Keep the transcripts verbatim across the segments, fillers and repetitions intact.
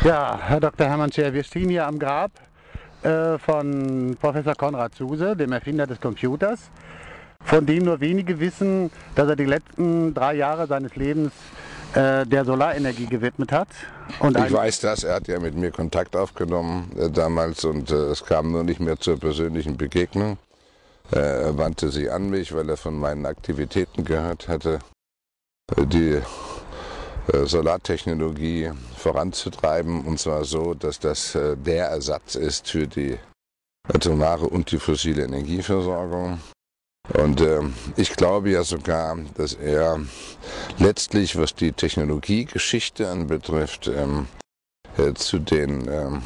Ja, Herr Doktor Hermann Scher, wir stehen hier am Grab äh, von Professor Konrad Zuse, dem Erfinder des Computers, von dem nur wenige wissen, dass er die letzten drei Jahre seines Lebens äh, der Solarenergie gewidmet hat. Und ich weiß das, er hat ja mit mir Kontakt aufgenommen äh, damals und äh, es kam nur nicht mehr zur persönlichen Begegnung. Äh, er wandte sich an mich, weil er von meinen Aktivitäten gehört hatte, äh, die Solartechnologie voranzutreiben, und zwar so, dass das äh, der Ersatz ist für die atomare und die fossile Energieversorgung. Und äh, ich glaube ja sogar, dass er letztlich, was die Technologiegeschichte anbetrifft, ähm, äh, zu den ähm,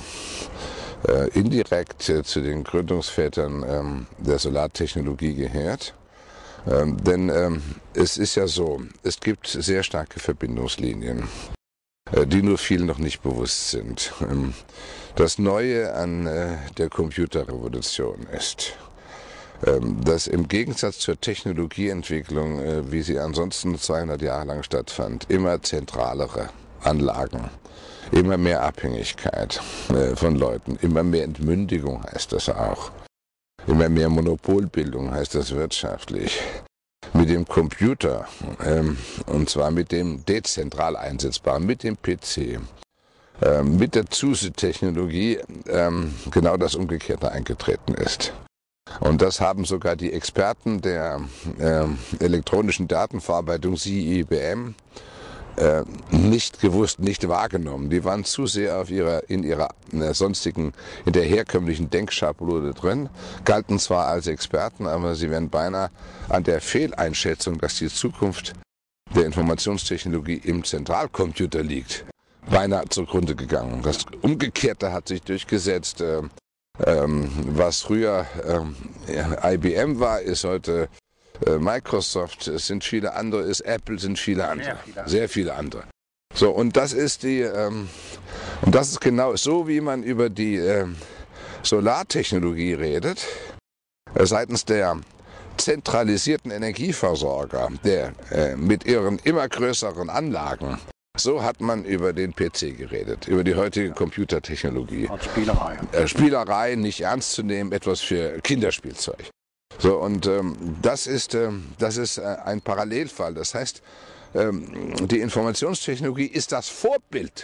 äh, indirekt äh, zu den Gründungsvätern ähm, der Solartechnologie gehört. Ähm, denn ähm, es ist ja so, es gibt sehr starke Verbindungslinien, äh, die nur vielen noch nicht bewusst sind. Ähm, das Neue an äh, der Computerrevolution ist, ähm, dass im Gegensatz zur Technologieentwicklung, äh, wie sie ansonsten zweihundert Jahre lang stattfand, immer zentralere Anlagen, immer mehr Abhängigkeit äh, von Leuten, immer mehr Entmündigung heißt das auch. Immer mehr Monopolbildung heißt das wirtschaftlich. Mit dem Computer, ähm, und zwar mit dem dezentral einsetzbaren, mit dem P C, ähm, mit der Zuse-Technologie ähm, genau das Umgekehrte eingetreten ist. Und das haben sogar die Experten der ähm, elektronischen Datenverarbeitung, siehe I B M, Äh, nicht gewusst, nicht wahrgenommen. Die waren zu sehr auf ihrer, in ihrer äh, sonstigen, in der herkömmlichen Denkschablone drin, galten zwar als Experten, aber sie wären beinahe an der Fehleinschätzung, dass die Zukunft der Informationstechnologie im Zentralcomputer liegt, beinahe zugrunde gegangen. Das Umgekehrte hat sich durchgesetzt. Äh, ähm, was früher äh, I B M war, ist heute Microsoft, es sind viele andere, ist Apple, sind viele andere, sehr viele, sehr viele andere. So, und das ist die, ähm, und das ist genau so, wie man über die ähm, Solartechnologie redet, äh, seitens der zentralisierten Energieversorger, der äh, mit ihren immer größeren Anlagen. So hat man über den P C geredet, über die heutige Computertechnologie. Und Spielerei. Äh, Spielerei, nicht ernst zu nehmen, etwas für Kinderspielzeug. So, und ähm, das ist, ähm, das ist äh, ein Parallelfall. Das heißt, ähm, die Informationstechnologie ist das Vorbild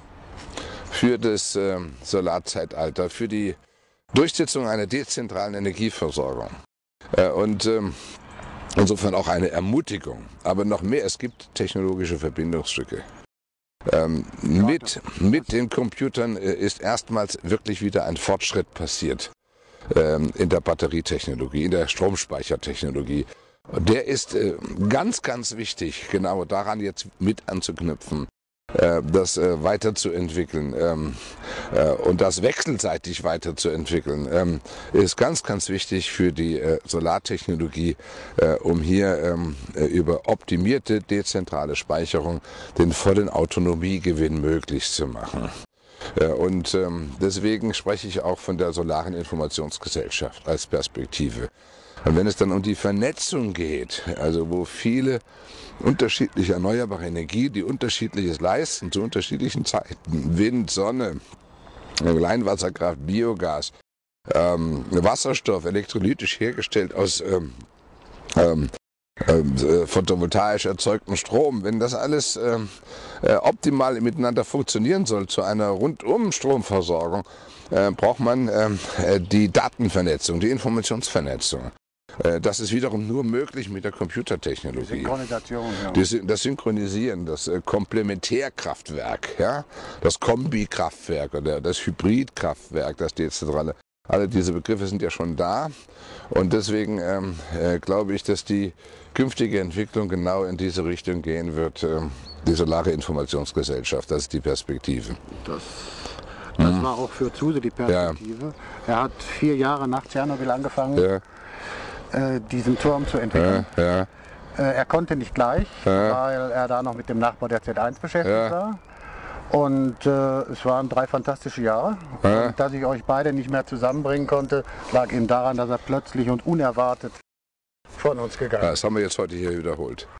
für das ähm, Solarzeitalter, für die Durchsetzung einer dezentralen Energieversorgung. Äh, und ähm, insofern auch eine Ermutigung. Aber noch mehr, es gibt technologische Verbindungsstücke. Ähm, mit, mit den Computern äh, ist erstmals wirklich wieder ein Fortschritt passiert. In der Batterietechnologie, in der Stromspeichertechnologie. Der ist äh, ganz, ganz wichtig, genau daran jetzt mit anzuknüpfen, äh, das äh, weiterzuentwickeln ähm, äh, und das wechselseitig weiterzuentwickeln, ähm, ist ganz, ganz wichtig für die äh, Solartechnologie, äh, um hier ähm, über optimierte dezentrale Speicherung den vollen Autonomiegewinn möglich zu machen. Und ähm, deswegen spreche ich auch von der solaren Informationsgesellschaft als Perspektive. Und wenn es dann um die Vernetzung geht, also wo viele unterschiedliche erneuerbare Energie, die unterschiedliches leisten zu unterschiedlichen Zeiten, Wind, Sonne, Kleinwasserkraft, Biogas, ähm, Wasserstoff, elektrolytisch hergestellt aus ähm, ähm, Äh, photovoltaisch erzeugten Strom, wenn das alles äh, äh, optimal miteinander funktionieren soll zu einer rundum Stromversorgung, äh, braucht man äh, die Datenvernetzung, die Informationsvernetzung. Äh, das ist wiederum nur möglich mit der Computertechnologie. Die Synchronisation, ja. Die, das Synchronisieren, das äh, Komplementärkraftwerk, ja? Das Kombikraftwerk oder das Hybridkraftwerk, das dezentrale. Alle diese Begriffe sind ja schon da und deswegen ähm, äh, glaube ich, dass die künftige Entwicklung genau in diese Richtung gehen wird. Ähm, die solare Informationsgesellschaft, das ist die Perspektive. Das, das hm. war auch für Zuse die Perspektive. Ja. Er hat vier Jahre nach Tschernobyl angefangen, ja. äh, diesen Turm zu entwickeln. Ja, ja. Äh, er konnte nicht gleich, ja. weil er da noch mit dem Nachbau der Z eins beschäftigt ja. war. Und äh, es waren drei fantastische Jahre. Ja. Und dass ich euch beide nicht mehr zusammenbringen konnte, lag eben daran, dass er plötzlich und unerwartet von uns gegangen ist. Das haben wir jetzt heute hier wiederholt.